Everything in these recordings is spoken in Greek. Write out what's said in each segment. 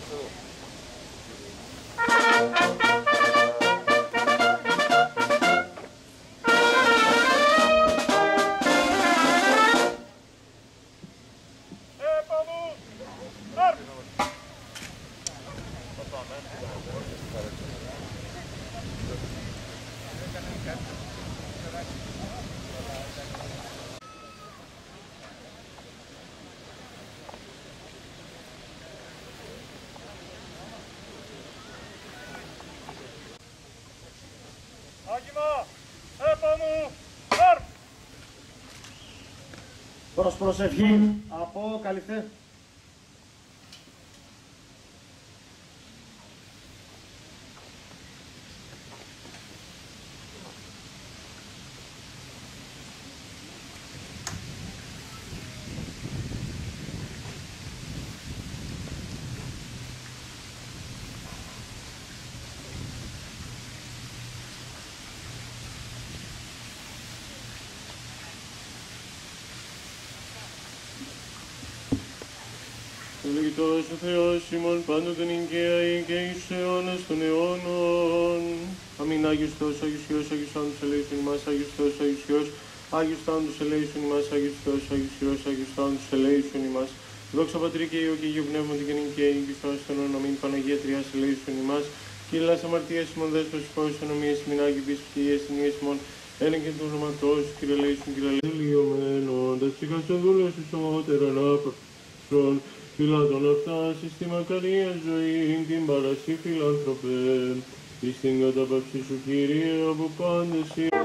Προς προσευχή, αποκαλυφθέ. Ευλογητός ο Θεός ημών πάντοτε νικαίοι και εις αιώνας των αιώνων. Αμήν. Άγιος Θεός, Άγιος Υιός, Άγιος Θάνατος ελέησον ημάς, Άγιος Θεός, Άγιος Υιός, Άγιος Θάνατος ελέησον ημάς, Άγιος Θεός, Άγιος Υιός, Άγιος Θάνατος ελέησον ημάς. Δόξα Πατρί και Υιό και Υιό Πνεύματι και νικαίοι και εις των αιώνων. Αμήν. Παναγία Τριάς ελέησον ημάς. Κύριε Λάς αμαρτίας ημών δέσπος υπόης ονομίας ημιν Άγιοι πεις ψυχίες ημίες ημών. Ένα και του ονοματός, Κύριε ελέησον, Κύριε ελέησον. Λιωμένον, τα ψυχάς των δούλων ισότερον άπαξον. Φιλάτων αυτά, στη μακαρία ζωή, την παρασύ φιλάνθρωπε, εις την κατάπαυση σου Κύριε, από πάντες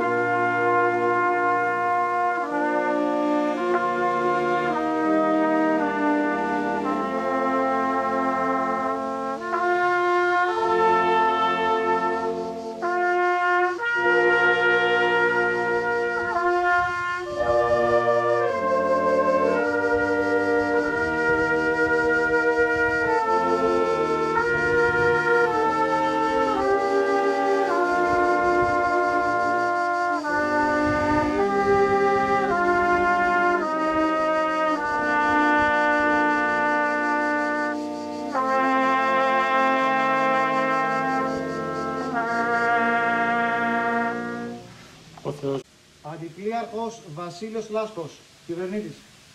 Αντιπλήαρχος Βασίλειος Λάσκος, κυβερνήτης.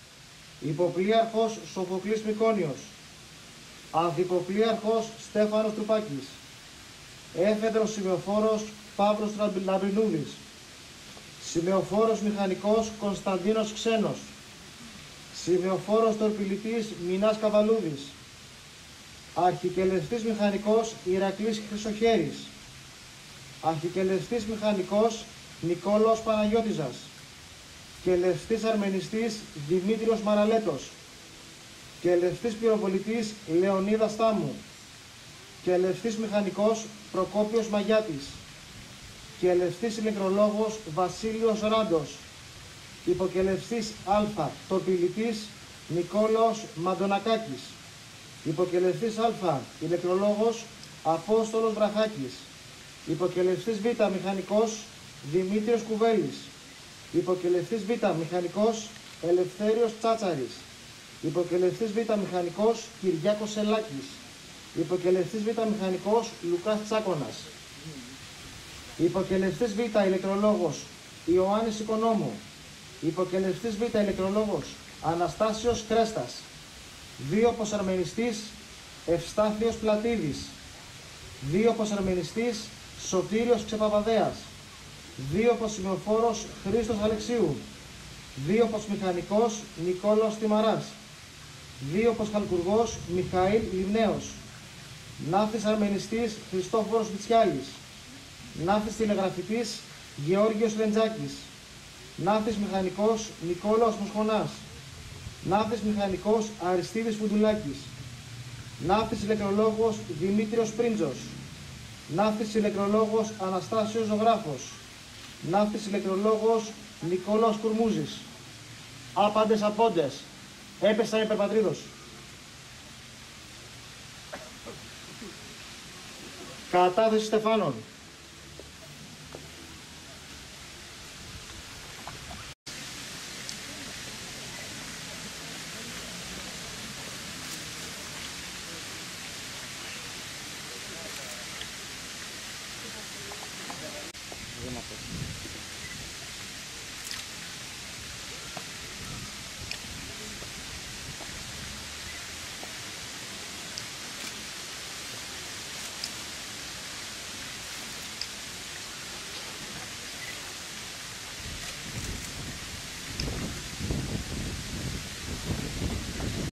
Υποπλήαρχος Σοφοκλής Μικόνιος. Ανθυποπλήαρχος Στέφανος Τρουπάκης. Έφεδρος σημεοφόρος Παύλος Λαμπρινούδης. Σημεοφόρος μηχανικός Κωνσταντίνος Ξένος. Σημεοφόρος τορπιλητής Μινάς Καβαλούδης. Αρχικελευτής μηχανικός Ηρακλής Χρυσοχέρης. Αρχικελευτής μηχανικός Νικόλαος Παναγιώτιζας. Κελευτής αρμενιστής Δημήτριος Μαραλέτος. Κελευτής πυροβολητής Λεωνίδας Τάμου. Κελευτής μηχανικός Προκόπιος Μαγιάτης. Κελευτής ηλεκτρολόγος Βασίλειος Ράντος. Υποκελευτής Α τορπιλητής Νικόλαος Μαντονακάκης. Υποκελευτής Α ηλεκτρολόγος Απόστολος Βραχάκης. Υποκελευτής Β μηχανικός Δημήτριος Κουβέλης. Υποκελευτής Β μηχανικός Ελευθέριος Τσάτσαρης. Υποκελευτής Β μηχανικός Κυριάκος Σελάκης. Υποκελευτής Β μηχανικός Λουκάς Τσάκωνας. Υποκελευτής Β ηλεκτρολόγος Ιωάννης Οικονόμου. Υποκελευτής Β ηλεκτρολόγος Αναστάσιος Κρέστας. Δύο ποσαρμενιστής Ευστάθιος Πλατίδης. Δύο ποσαρμενιστής Σωτήριος Ξεπαπαδέας. Δύο ποσημεοφόρος Χρήστος Αλεξίου. Δύο ποσμηχανικός Νικόλαος Τιμαράς. Δύο ποσχαλκουργός Μιχαήλ Λιμνέος. Ναύτης αρμενιστής Χριστόφορος Μητσιάλης. Ναύτης τηλεγραφητής Γεώργιος Λεντζάκης. Ναύτης μηχανικός Νικόλαος Μοσχονάς. Ναύτης μηχανικός Αριστίδης Φουντουλάκης. Ναύτης ηλεκτρολόγος Δημήτριος Πρίντζος. Ναύτης ηλεκτρολόγος Αναστάσιος Ζωγράφος. Ναύτης ηλεκτρολόγος Νικόλαος Κουρμούζης. Άπαντες απόντες. Έπεσαν υπερπατρίδος. Κατάθεση Στεφάνων.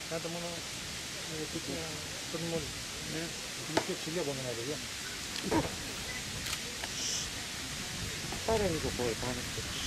Κάντε μόνο πίτσα στον μόλι. Ναι. Είναι πιο ψηλή από μένα, παιδιά. Πάρε λίγο πόδι πάνω.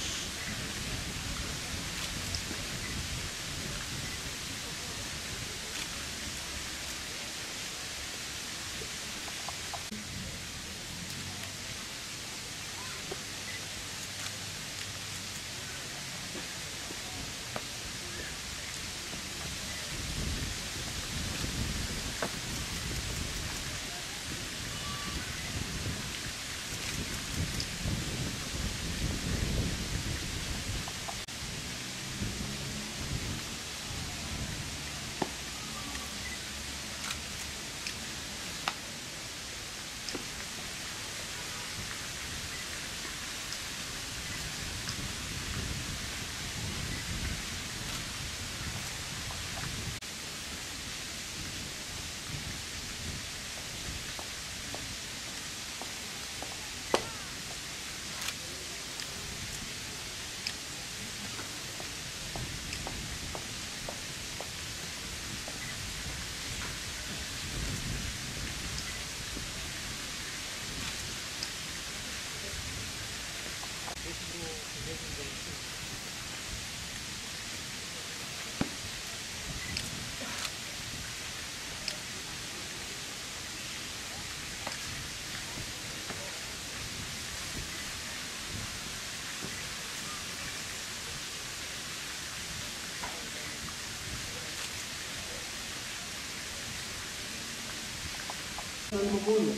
Λιμοκούνιο.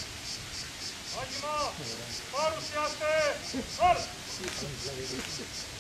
Παρουσιάστε!